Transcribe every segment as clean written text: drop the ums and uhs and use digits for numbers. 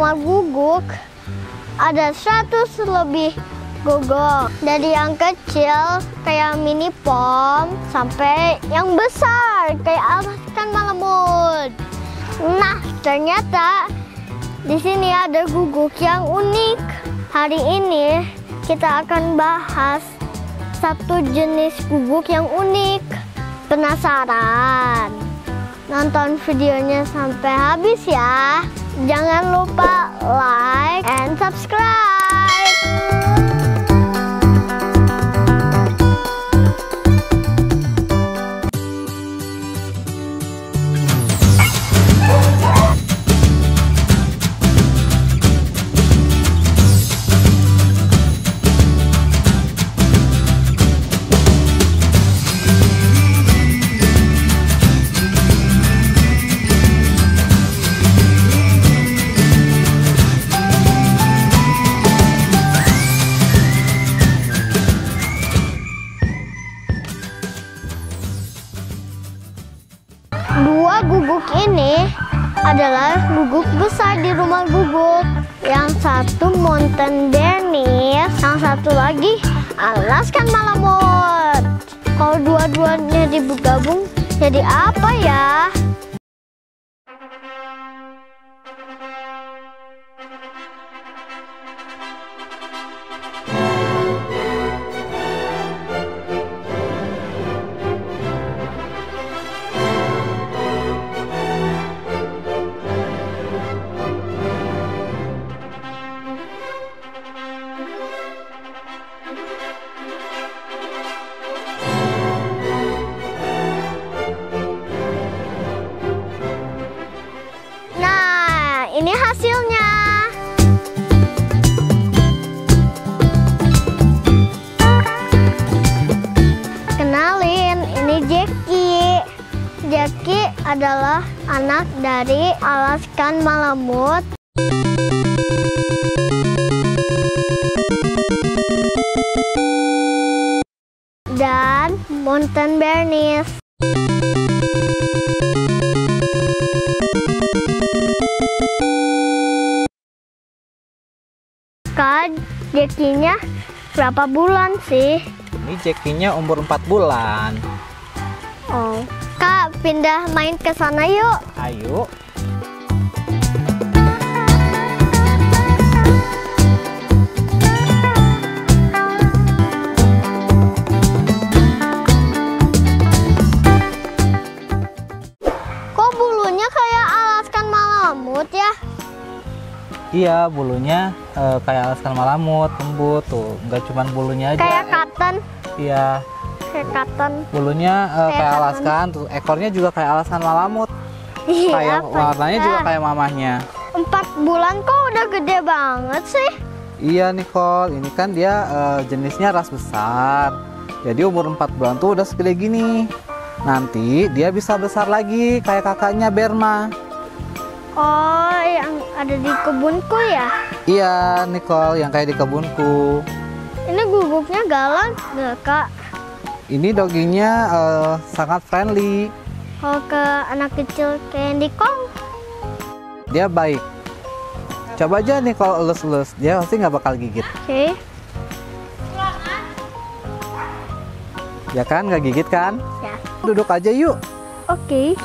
rumah guguk ada 100 lebih guguk. Dari yang kecil kayak mini pom sampai yang besar kayak alaskan malamut. Nah, ternyata di sini ada guguk yang unik. Hari ini kita akan bahas satu jenis guguk yang unik. Penasaran? Nonton videonya sampai habis ya. Jangan lupa like and subscribe. Dua guguk ini adalah guguk besar di rumah guguk. Yang satu mountain bernice, yang satu lagi alaskan malamut. Kalau dua-duanya digabung jadi apa ya? Ini hasilnya. Kenalin, ini Jackie. Jackie adalah anak dari alaskan malamut. Dan mountain bernice. Kak, Jackie-nya berapa bulan sih? Ini Jackie-nya umur 4 bulan. Oh, Kak, pindah main ke sana yuk. Ayo. Kok bulunya kayak alaskan malamut ya? Iya, bulunya kayak alaskan malamut, lembut tuh. Nggak cuma bulunya aja. Kayak cotton. Iya. Kayak cotton. Bulunya kayak alaskan, tuh ekornya juga kayak alaskan malamut. Iya. Kayak warnanya juga kayak mamahnya. 4 bulan kok udah gede banget sih? Iya Nicole, ini kan dia jenisnya ras besar. Jadi umur 4 bulan tuh udah segede gini. Nanti dia bisa besar lagi kayak kakaknya Berma. Oh, yang ada di kebunku ya? Iya Nicole, yang kayak di kebunku. Ini guguknya galak nggak, Kak? Ini dogginya sangat friendly. Kalau ke anak kecil kayak Nicole? Dia baik. Coba aja nih kalau elus-elus, dia pasti nggak bakal gigit. Oke. Ya kan, nggak gigit kan? Ya. Duduk aja yuk. Oke.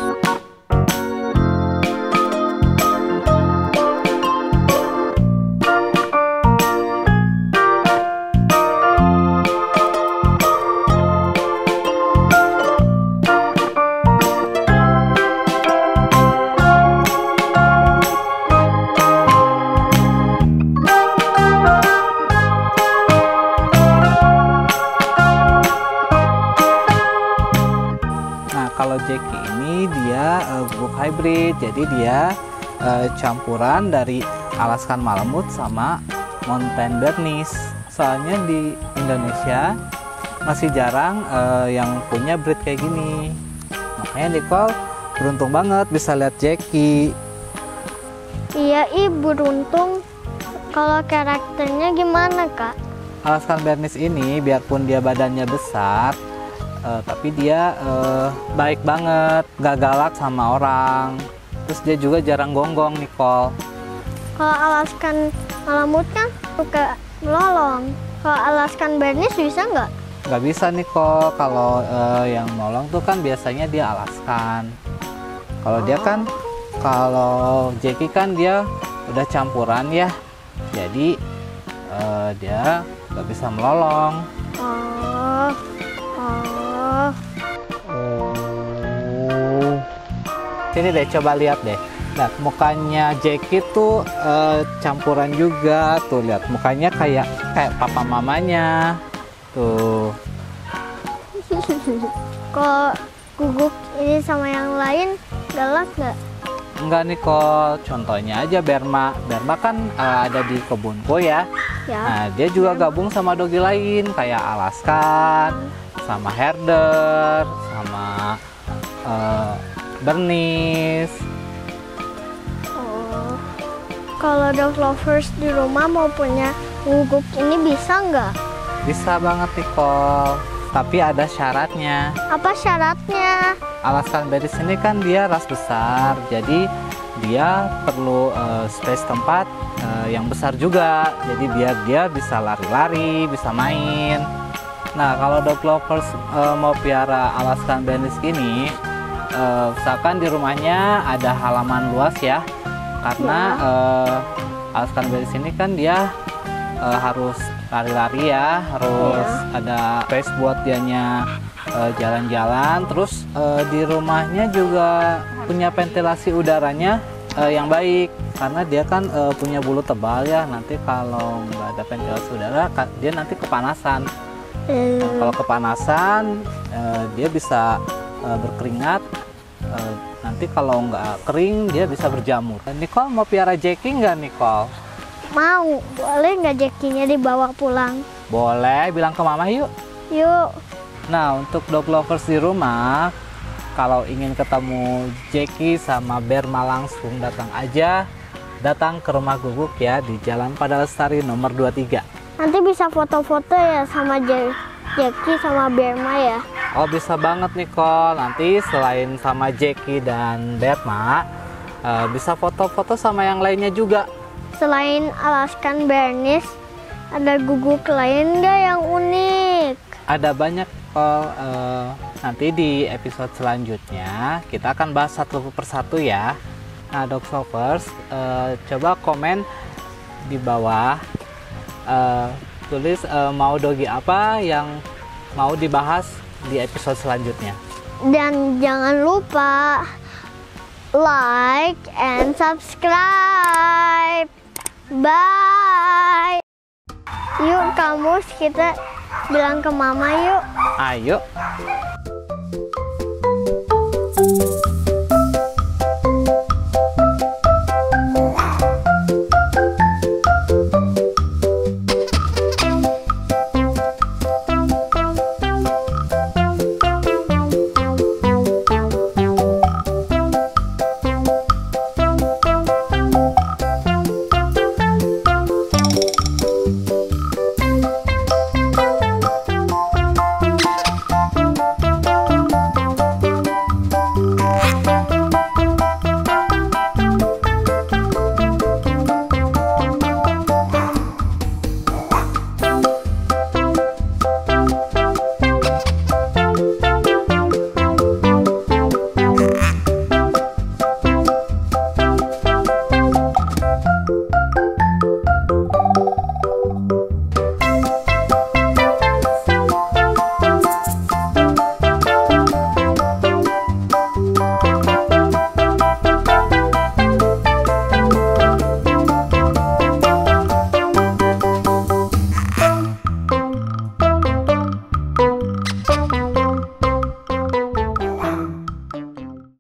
Kalau Jackie ini dia guguk hybrid, jadi dia campuran dari alaskan malamut sama mountain bernice. Soalnya di Indonesia masih jarang yang punya breed kayak gini. Makanya Nicole beruntung banget bisa lihat Jackie. Iya, beruntung. Kalau karakternya gimana, Kak? Alaskan bernice ini biarpun dia badannya besar, tapi dia baik banget, gak galak sama orang. Terus dia juga jarang gonggong, Nicole. Kalau Alaskan Malamute kan suka melolong. Kalau Alaskan Bernice bisa nggak? Nggak bisa Nicole. Kalau yang melolong tuh kan biasanya dia Alaskan. Kalau dia kan, kalau Jackie kan dia udah campuran ya. Jadi dia nggak bisa melolong. Oh. Sini deh, coba lihat deh. Nah, mukanya Jackie tuh campuran juga. Tuh lihat, mukanya kayak papa mamanya. Tuh. Kalau guguk ini sama yang lain galak nggak? Enggak Nicole, contohnya aja Berma. Berma kan ada di kebunku ya. Ya. Nah, dia juga gabung sama dogi lain kayak Alaskan, sama Herder, sama Bernice. Oh. Kalau dog lovers di rumah mau punya guguk ini bisa nggak? Bisa banget Nicole, tapi ada syaratnya. Apa syaratnya? Alaskan Bernice ini kan dia ras besar, jadi dia perlu space tempat yang besar juga. Jadi biar dia bisa lari-lari, bisa main. Nah, kalau dog lovers mau piara Alaskan Bernice ini, misalkan di rumahnya ada halaman luas ya, karena Alaskan Bernice ini kan dia harus lari-lari ya, harus ada space buat dianya jalan-jalan. Terus di rumahnya juga punya ventilasi udaranya yang baik, karena dia kan punya bulu tebal ya. Nanti kalau nggak ada ventilasi udara, dia nanti kepanasan. Kalau kepanasan dia bisa berkeringat. Nanti kalau nggak kering dia bisa berjamur. Nicole mau piara Jackie nggak Nicole? Mau. Boleh nggak Jackie-nya dibawa pulang? Boleh, bilang ke mama yuk. Yuk. Nah, untuk dog lovers di rumah, kalau ingin ketemu Jackie sama Berma langsung, datang ke rumah Guguk ya, di Jalan Padalestari nomor 23. Nanti bisa foto-foto ya sama Jackie sama Berma ya? Oh, bisa banget Nicole. Nanti selain sama Jackie dan Berma, bisa foto-foto sama yang lainnya juga. Selain Alaskan Bernice, ada guguk lain nggak yang unik? Ada banyak Nicole. Nanti di episode selanjutnya kita akan bahas satu persatu ya. Nah, dog lovers, coba komen di bawah, tulis mau dogi apa yang mau dibahas di episode selanjutnya. Dan jangan lupa like and subscribe. Bye. Yuk kamu, kita bilang ke mama yuk. Ayo.